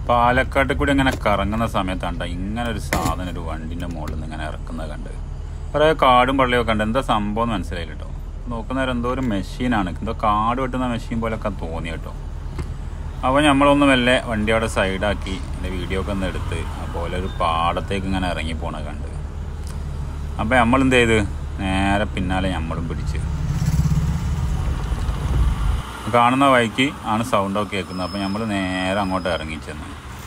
പാലക്കാട്ട് കൂടി ഇങ്ങനെ കറങ്ങുന്ന സമയത്താണ് ഇങ്ങനെ ഒരു സാധനം ഒരു വണ്ടിൻ്റെ മുകളിൽ നിന്ന് ഇങ്ങനെ ഇറക്കുന്നത് കണ്ട്. കുറേ കാടും പള്ളിയൊക്കെ ഉണ്ട്. എന്താ സംഭവം എന്ന് മനസ്സിലായില്ല കേട്ടോ. നോക്കുന്നവർ എന്തോ ഒരു മെഷീനാണ്, എന്തോ കാട് വെട്ടുന്ന മെഷീൻ പോലെയൊക്കെ തോന്നി കേട്ടോ. അപ്പോൾ നമ്മളൊന്ന് മെല്ലെ വണ്ടി അവിടെ സൈഡാക്കി എൻ്റെ വീഡിയോ ഒക്കെ ഒന്ന് എടുത്ത് അതുപോലെ ഒരു പാടത്തേക്ക് ഇങ്ങനെ ഇറങ്ങി പോണത് കണ്ട്. അപ്പോൾ നമ്മളെന്ത് ചെയ്ത് നേരെ പിന്നാലെ നമ്മളും പിടിച്ച് കാണുന്ന വഴിക്ക് ആണ് സൗണ്ടൊക്കെ കേൾക്കുന്നത്. അപ്പോൾ നമ്മൾ നേരെ അങ്ങോട്ട് ഇറങ്ങിച്ചെന്ന്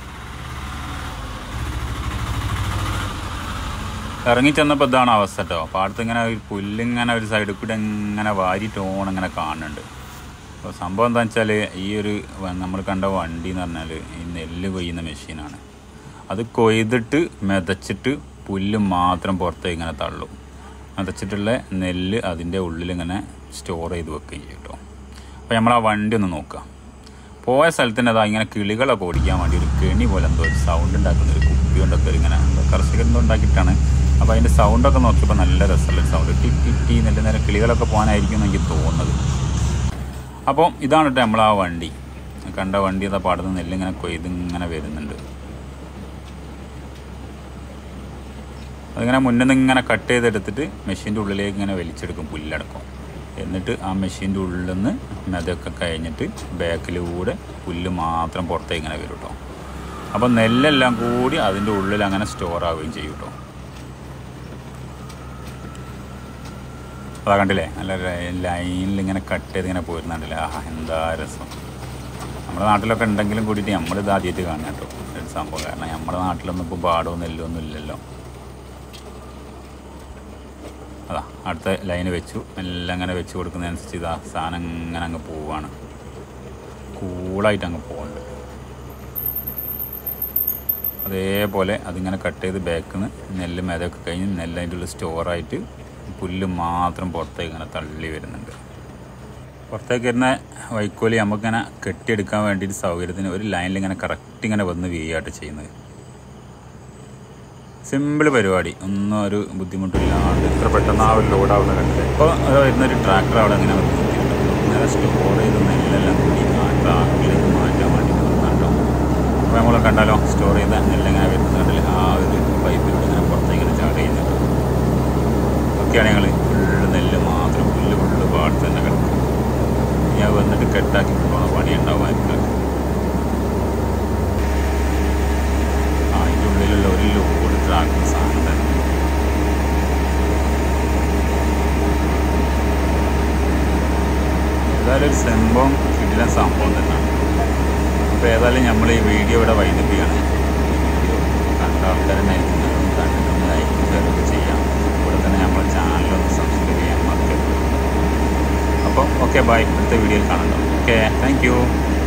ഇതാണ് അവസ്ഥ കേട്ടോ. പാടത്ത് ഇങ്ങനെ ഒരു പുല്ലിങ്ങനെ ഒരു സൈഡിൽ കൂടെ ഇങ്ങനെ വാരിട്ടോണം ഇങ്ങനെ കാണുന്നുണ്ട്. അപ്പോൾ സംഭവം എന്താണെന്ന് വെച്ചാൽ ഈ ഒരു നമ്മൾ കണ്ട വണ്ടി എന്ന് പറഞ്ഞാൽ ഈ നെല്ല് കൊയ്യുന്ന മെഷീനാണ്. അത് കൊയ്തിട്ട് മെതച്ചിട്ട് പുല്ല് മാത്രം പുറത്തേക്ക് ഇങ്ങനെ തള്ളും. മെതച്ചിട്ടുള്ള നെല്ല് അതിൻ്റെ ഉള്ളിലിങ്ങനെ സ്റ്റോർ ചെയ്ത് വെക്കുകയും ചെയ്യും കേട്ടോ. അപ്പോൾ നമ്മൾ ആ വണ്ടി ഒന്ന് നോക്കുക. പോയ സ്ഥലത്തിൻ്റെ അതാ ഇങ്ങനെ കിളികളൊക്കെ ഓടിക്കാൻ വേണ്ടി ഒരു കെണി പോലെ എന്തോ ഒരു സൗണ്ട് ഉണ്ടാക്കുന്ന ഒരു കുപ്പി കൊണ്ടൊക്കെ ഇങ്ങനെ എന്തോ കർഷകരെന്തോ ഉണ്ടാക്കിയിട്ടാണ്. അപ്പോൾ അതിൻ്റെ സൗണ്ടൊക്കെ നോക്കിയപ്പോൾ നല്ല രസമുള്ള സൗണ്ട് ടി നല്ല നേരം കിളികളൊക്കെ പോകാനായിരിക്കും എന്ന് എനിക്ക് തോന്നുന്നത്. അപ്പോൾ ഇതാണ് കേട്ടോ നമ്മൾ ആ വണ്ടി കണ്ട വണ്ടി. അതാ പാടത്ത് നെല്ലിങ്ങനെ കൊയ്ത് ഇങ്ങനെ വരുന്നുണ്ട്. അതിങ്ങനെ മുന്നിൽ നിന്ന് ഇങ്ങനെ കട്ട് ചെയ്തെടുത്തിട്ട് മെഷീൻ്റെ ഉള്ളിലേക്ക് ഇങ്ങനെ വലിച്ചെടുക്കും പുല്ലടക്കം. എന്നിട്ട് ആ മെഷീൻ്റെ ഉള്ളിൽ നിന്ന് മെതൊക്കെ കഴിഞ്ഞിട്ട് ബാക്കിലൂടെ പുല്ല് മാത്രം പുറത്തേക്ക് ഇങ്ങനെ വരും കേട്ടോ. അപ്പോൾ നെല്ലെല്ലാം കൂടി അതിൻ്റെ ഉള്ളിൽ അങ്ങനെ സ്റ്റോർ ആവുകയും ചെയ്യും കേട്ടോ. അതാ കണ്ടില്ലേ, നല്ല ലൈനിൽ ഇങ്ങനെ കട്ട് ചെയ്ത് ഇങ്ങനെ പോരുന്നുണ്ടല്ലേ. എന്താ രസം. നമ്മുടെ നാട്ടിലൊക്കെ ഉണ്ടെങ്കിലും കൂടിയിട്ട് നമ്മളിത് ആദ്യമായിട്ട് കാണാം കേട്ടോ ഒരു സംഭവം. കാരണം നമ്മുടെ നാട്ടിലൊന്നും ഇപ്പോൾ പാടോ നെല്ലൊന്നും ഇല്ലല്ലോ. അതാ അടുത്ത ലൈന് വെച്ചു, എല്ലാം അങ്ങനെ വെച്ച് കൊടുക്കുന്നതനുസരിച്ച് ഇതാ സാധനം ഇങ്ങനെ അങ്ങ് പോവുകയാണ്. കൂളായിട്ട് അങ്ങ് പോകുന്നുണ്ട്. അതേപോലെ അതിങ്ങനെ കട്ട് ചെയ്ത് ബാക്കിൽ നിന്ന് നെല്ല് മെതൊക്കെ കഴിഞ്ഞ് നെല്ല് അതിൻ്റെ ഉള്ളിൽ സ്റ്റോറായിട്ട് പുല്ല് മാത്രം പുറത്തേക്ക് ഇങ്ങനെ തള്ളി വരുന്നുണ്ട്. പുറത്തേക്ക് വരുന്ന വൈക്കോലി നമുക്കിങ്ങനെ കെട്ടിയെടുക്കാൻ വേണ്ടിയിട്ട് സൗകര്യത്തിന് ഒരു ലൈനിൽ ഇങ്ങനെ കറക്റ്റ് ഇങ്ങനെ വന്ന് വീയായിട്ട് ചെയ്യുന്നത്. സിമ്പിൾ പരിപാടി, ഒന്നും ഒരു ബുദ്ധിമുട്ടില്ലാണ്ട് ഇത്ര പെട്ടെന്ന് ആ ഒരു ലോഡാവുന്ന കണ്ടില്ല. ഇപ്പോൾ അത് വരുന്നൊരു ട്രാക്ടർ അവിടെ ഇങ്ങനെ നിർത്തിയിട്ടുണ്ട്. നേരെ സ്റ്റോർ ചെയ്ത് നെല്ലെല്ലാം കൂടി ആ ട്രാക്കിലേക്ക് മാറ്റാൻ വേണ്ടി കണ്ടോ. അപ്പോൾ നമ്മൾ കണ്ടാലോ സ്റ്റോർ ചെയ്ത നെല്ലിങ്ങനെ വരുന്നത് കണ്ടില്ല. ആ ഒരു പൈപ്പിൽ ഇങ്ങനെ പുറത്തേക്ക് ഇങ്ങനെ ചാട് ചെയ്യുന്നുണ്ട്. ഒക്കെയാണ് ഞങ്ങൾ ഫുള്ള് നെല്ല് മാത്രം ഫുള്ള് പാടത്ത് തന്നെ കിടക്കും. ഞാൻ വന്നിട്ട് കെട്ടാക്കി കൊണ്ടുപോകണം, പണി ഉണ്ടാവുമായിരിക്കും. അതിൻ്റെ ഉള്ളിലുള്ള ഒരു ലോഡ് ട്രാക്കിങ് സാധനം തന്നെ. ഏതായാലും ഒരു സംഭവം കിടിലൻ സംഭവം തന്നെയാണ്. അപ്പോൾ ഏതായാലും നമ്മൾ ഈ വീഡിയോ ഇവിടെ വൈകിപ്പിക്കുകയാണ്. വീഡിയോ കണ്ട ആൾക്കാരെന്നായിരിക്കും കണ്ടിട്ടൊന്ന് ലൈക്ക് ഷെയറൊക്കെ ചെയ്യാം. ഇവിടെ തന്നെ നമ്മുടെ ചാനലൊന്ന് സബ്സ്ക്രൈബ് ചെയ്യാൻ മറക്കരുത്. അപ്പോൾ ഓക്കെ ബൈ, അടുത്ത വീഡിയോയിൽ കാണാം. Okay, thank U.